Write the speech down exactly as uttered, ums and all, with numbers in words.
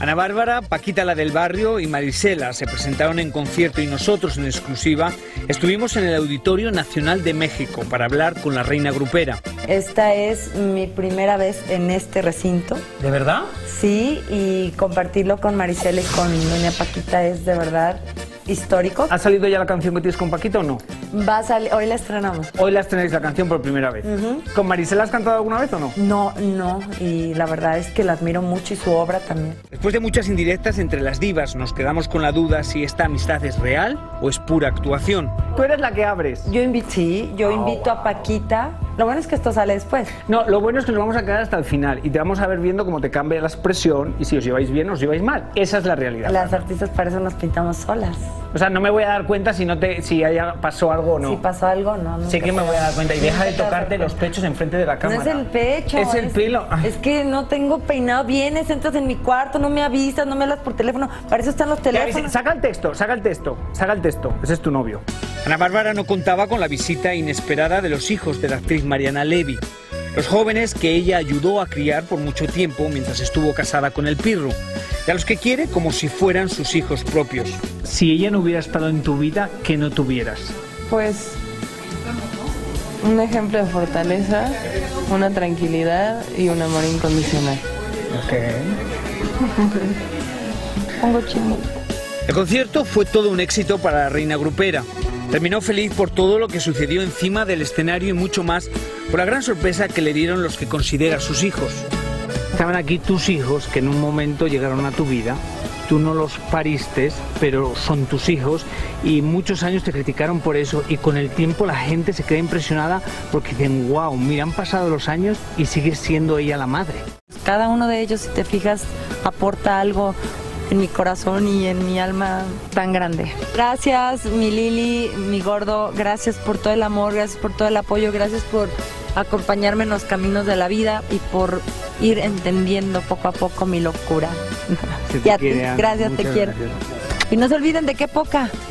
Ana Bárbara, Paquita la del barrio y Marisela se presentaron en concierto y nosotros en exclusiva estuvimos en el Auditorio Nacional de México para hablar con la reina grupera. Esta es mi primera vez en este recinto. ¿De verdad? Sí, y compartirlo con Marisela y con doña Paquita es de verdad histórico. ¿Ha salido ya la canción que tienes con Paquita o no? Va a salir, hoy la estrenamos. Hoy la estrenáis la canción por primera vez. Uh-huh. ¿Con Marisela has cantado alguna vez o no? No, no, y la verdad es que la admiro mucho y su obra también. Después de muchas indirectas entre las divas, nos quedamos con la duda si esta amistad es real o es pura actuación. Tú eres la que abres. Yo invito, sí, yo invito a Paquita. Lo bueno es que esto sale después. No, lo bueno es que nos vamos a quedar hasta el final y te vamos a ver viendo cómo te cambia la expresión y si os lleváis bien o os lleváis mal. Esa es la realidad. Las artistas para eso nos pintamos solas. O sea, no me voy a dar cuenta si no te, si haya, pasó algo o no. Si pasó algo, no. Sé que me voy a dar cuenta y deja de tocarte los pechos enfrente de la cámara. No es el pecho. Es el es, pelo. Es que no tengo peinado. Vienes, entras en mi cuarto, no me avisas, no me hablas por teléfono. Para eso están los teléfonos. Saca el texto, saca el texto, saca el texto. Ese es tu novio. Ana Bárbara no contaba con la visita inesperada de los hijos de la actriz Mariana Levy. Los jóvenes que ella ayudó a criar por mucho tiempo mientras estuvo casada con el Pirru, y a los que quiere como si fueran sus hijos propios. Si ella no hubiera estado en tu vida, ¿qué no tuvieras? Pues un ejemplo de fortaleza, una tranquilidad y un amor incondicional. Ok. Pongo chingo. El concierto fue todo un éxito para la reina grupera. Terminó feliz por todo lo que sucedió encima del escenario y mucho más por la gran sorpresa que le dieron los que considera sus hijos. Estaban aquí tus hijos que en un momento llegaron a tu vida. Tú no los pariste, pero son tus hijos y muchos años te criticaron por eso y con el tiempo la gente se queda impresionada porque dicen, wow, mira, han pasado los años y sigue siendo ella la madre. Cada uno de ellos, si te fijas, aporta algo en mi corazón y en mi alma tan grande. Gracias, mi Lili, mi gordo, gracias por todo el amor, gracias por todo el apoyo, gracias por acompañarme en los caminos de la vida y por ir entendiendo poco a poco mi locura. Se te y a quiere, ti, Ana, gracias, te quiero. Gracias. Y no se olviden de qué poca.